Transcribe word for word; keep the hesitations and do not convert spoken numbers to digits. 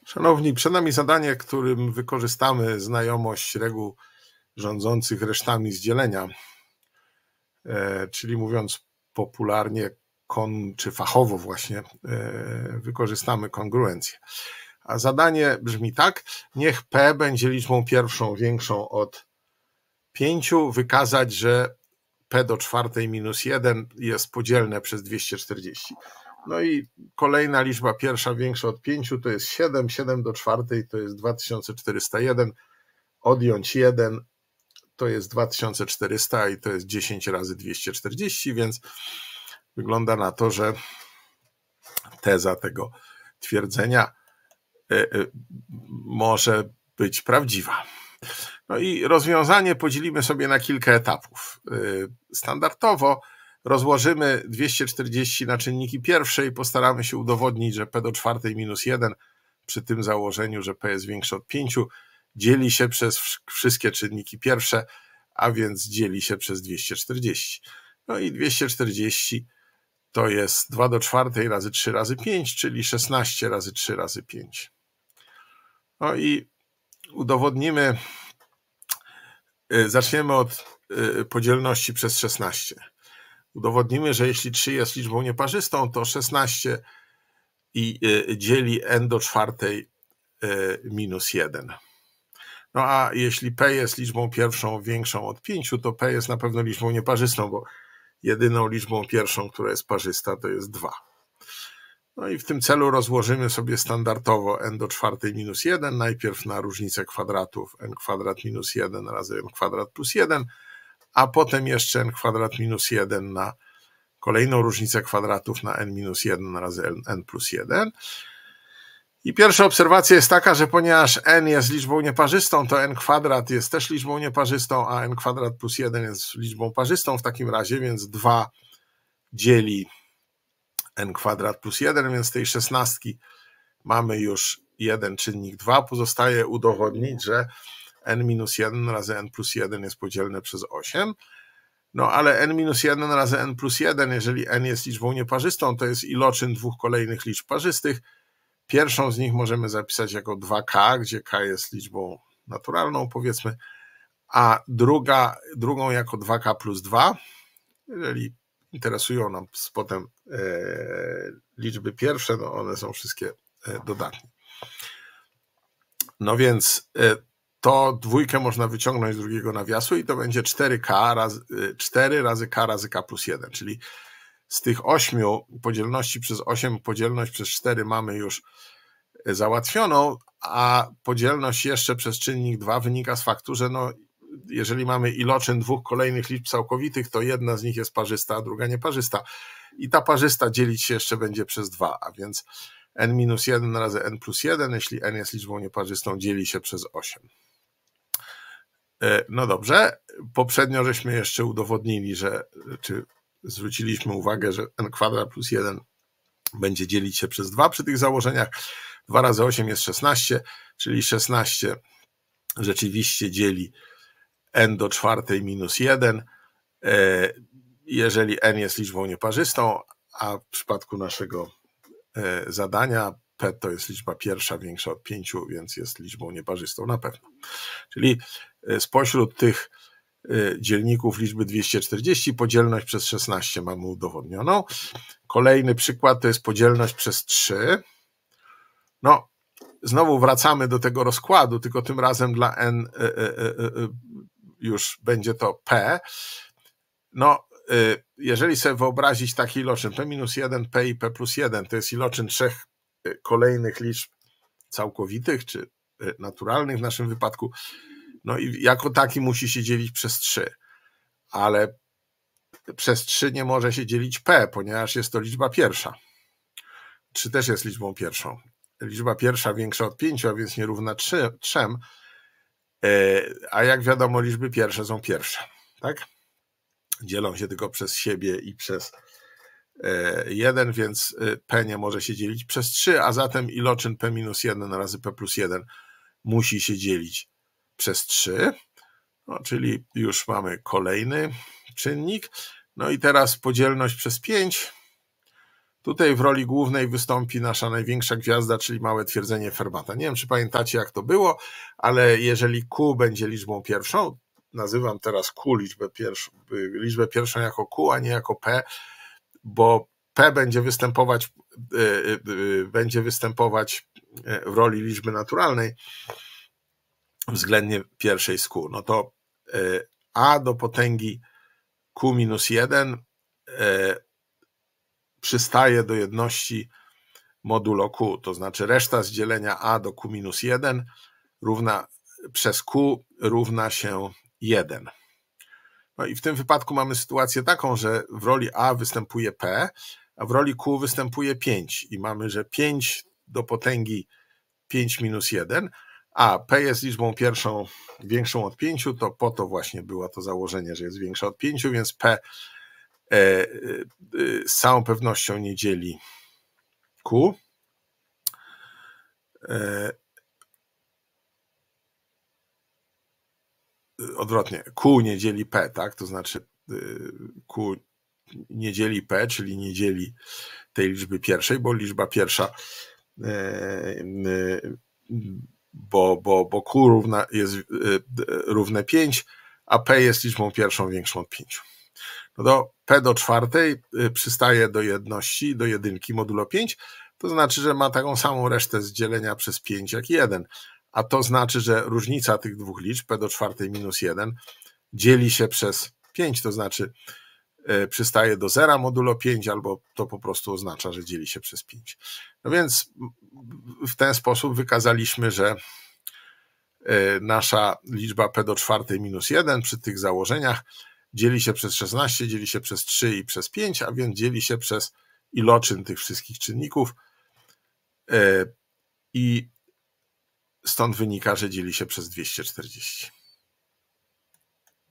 Szanowni, przed nami zadanie, którym wykorzystamy znajomość reguł rządzących resztami z dzielenia, e, czyli mówiąc popularnie, kon, czy fachowo właśnie, e, wykorzystamy kongruencję. A zadanie brzmi tak: niech P będzie liczbą pierwszą większą od pięciu, wykazać, że P do czwartej minus jeden jest podzielne przez dwieście czterdzieści. No i kolejna liczba pierwsza większa od pięciu to jest siedem, siedem do czwartej to jest dwa tysiące czterysta jeden, odjąć jeden to jest dwa tysiące czterysta i to jest dziesięć razy dwieście czterdzieści, więc wygląda na to, że teza tego twierdzenia może być prawdziwa. No i rozwiązanie podzielimy sobie na kilka etapów. Standardowo rozłożymy dwieście czterdzieści na czynniki pierwsze i postaramy się udowodnić, że P do czwartej minus jeden przy tym założeniu, że P jest większe od pięciu, dzieli się przez wszystkie czynniki pierwsze, a więc dzieli się przez dwieście czterdzieści. No i dwieście czterdzieści to jest dwa do czwartej razy trzy razy pięć, czyli szesnaście razy trzy razy pięć. No i udowodnimy, zaczniemy od podzielności przez szesnaście. Udowodnimy, że jeśli trzy jest liczbą nieparzystą, to szesnaście i dzieli n do czwartej minus jeden. No a jeśli P jest liczbą pierwszą większą od pięciu, to P jest na pewno liczbą nieparzystą, bo jedyną liczbą pierwszą, która jest parzysta, to jest dwa. No i w tym celu rozłożymy sobie standardowo n do czwartej minus jeden, najpierw na różnicę kwadratów n kwadrat minus jeden razy n kwadrat plus jeden, a potem jeszcze n kwadrat minus jeden na kolejną różnicę kwadratów na n minus jeden razy n, n plus jeden. I pierwsza obserwacja jest taka, że ponieważ n jest liczbą nieparzystą, to n kwadrat jest też liczbą nieparzystą, a n kwadrat plus jeden jest liczbą parzystą w takim razie, więc dwa dzieli n kwadrat plus jeden, więc z tej szesnastki mamy już jeden czynnik dwa. Pozostaje udowodnić, że n minus jeden razy n plus jeden jest podzielne przez osiem. No ale n minus jeden razy n plus jeden, jeżeli n jest liczbą nieparzystą, to jest iloczyn dwóch kolejnych liczb parzystych. Pierwszą z nich możemy zapisać jako dwa k, gdzie k jest liczbą naturalną, powiedzmy, a druga, drugą jako dwa k plus dwa. Jeżeli interesują nam potem e, liczby pierwsze, no one są wszystkie e, dodatnie. No więc e, to dwójkę można wyciągnąć z drugiego nawiasu i to będzie cztery k razy, cztery razy k razy k plus jeden, czyli z tych ośmiu podzielności przez osiem, podzielność przez cztery mamy już załatwioną, a podzielność jeszcze przez czynnik dwa wynika z faktu, że no, jeżeli mamy iloczyn dwóch kolejnych liczb całkowitych, to jedna z nich jest parzysta, a druga nieparzysta. I ta parzysta dzielić się jeszcze będzie przez dwa, a więc n minus jeden razy n plus jeden, jeśli n jest liczbą nieparzystą, dzieli się przez osiem. No dobrze, poprzednio żeśmy jeszcze udowodnili, że, czy zwróciliśmy uwagę, że n kwadrat plus jeden będzie dzielić się przez dwa przy tych założeniach. dwa razy osiem jest szesnaście, czyli szesnaście rzeczywiście dzieli n do czwartej minus jeden, jeżeli n jest liczbą nieparzystą, a w przypadku naszego zadania P to jest liczba pierwsza większa od pięciu, więc jest liczbą nieparzystą na pewno. Czyli spośród tych dzielników liczby dwieście czterdzieści podzielność przez szesnaście mamy udowodnioną. Kolejny przykład to jest podzielność przez trzy. No, znowu wracamy do tego rozkładu, tylko tym razem dla n już będzie to P. No, jeżeli sobie wyobrazić taki iloczyn P minus jeden, P i P plus jeden, to jest iloczyn trzech kolejnych liczb całkowitych, czy naturalnych w naszym wypadku, no i jako taki musi się dzielić przez trzy, ale przez trzy nie może się dzielić P, ponieważ jest to liczba pierwsza. trzy też jest liczbą pierwszą. Liczba pierwsza większa od pięciu, a więc nierówna trzem, a jak wiadomo liczby pierwsze są pierwsze, tak? Dzielą się tylko przez siebie i przez jeden, więc P nie może się dzielić przez trzy, a zatem iloczyn P minus jeden razy P plus jeden musi się dzielić przez trzy, no, czyli już mamy kolejny czynnik. No i teraz podzielność przez pięć Tutaj w roli głównej wystąpi nasza największa gwiazda, czyli małe twierdzenie Fermata. Nie wiem, czy pamiętacie, jak to było, ale jeżeli Q będzie liczbą pierwszą, nazywam teraz Q liczbę pierwszą, liczbę pierwszą jako Q, a nie jako P, bo P będzie występować, będzie występować w roli liczby naturalnej względnie pierwszej z Q. No to A do potęgi Q minus jeden przystaje do jedności modulo Q, to znaczy reszta z dzielenia A do Q minus jeden równa, przez Q równa się jeden. No i w tym wypadku mamy sytuację taką, że w roli A występuje P, a w roli Q występuje pięć i mamy, że pięć do potęgi pięć minus jeden, a P jest liczbą pierwszą większą od pięciu, to po to właśnie było to założenie, że jest większa od pięciu, więc P z całą pewnością nie dzieli Q. Odwrotnie, Q nie dzieli P, tak? To znaczy Q nie dzieli P, czyli nie dzieli tej liczby pierwszej, bo liczba pierwsza, bo, bo, bo Q równa, jest równe pięć, a P jest liczbą pierwszą większą od pięciu. No to P do czwartej przystaje do jedności, do jedynki modulo pięć, to znaczy, że ma taką samą resztę z dzielenia przez pięć jak jeden, a to znaczy, że różnica tych dwóch liczb, P do czwartej minus jeden, dzieli się przez pięć, to znaczy przystaje do zera modulo pięć, albo to po prostu oznacza, że dzieli się przez pięć. No więc w ten sposób wykazaliśmy, że nasza liczba P do czwartej minus jeden przy tych założeniach dzieli się przez szesnaście, dzieli się przez trzy i przez pięć, a więc dzieli się przez iloczyn tych wszystkich czynników i stąd wynika, że dzieli się przez dwieście czterdzieści.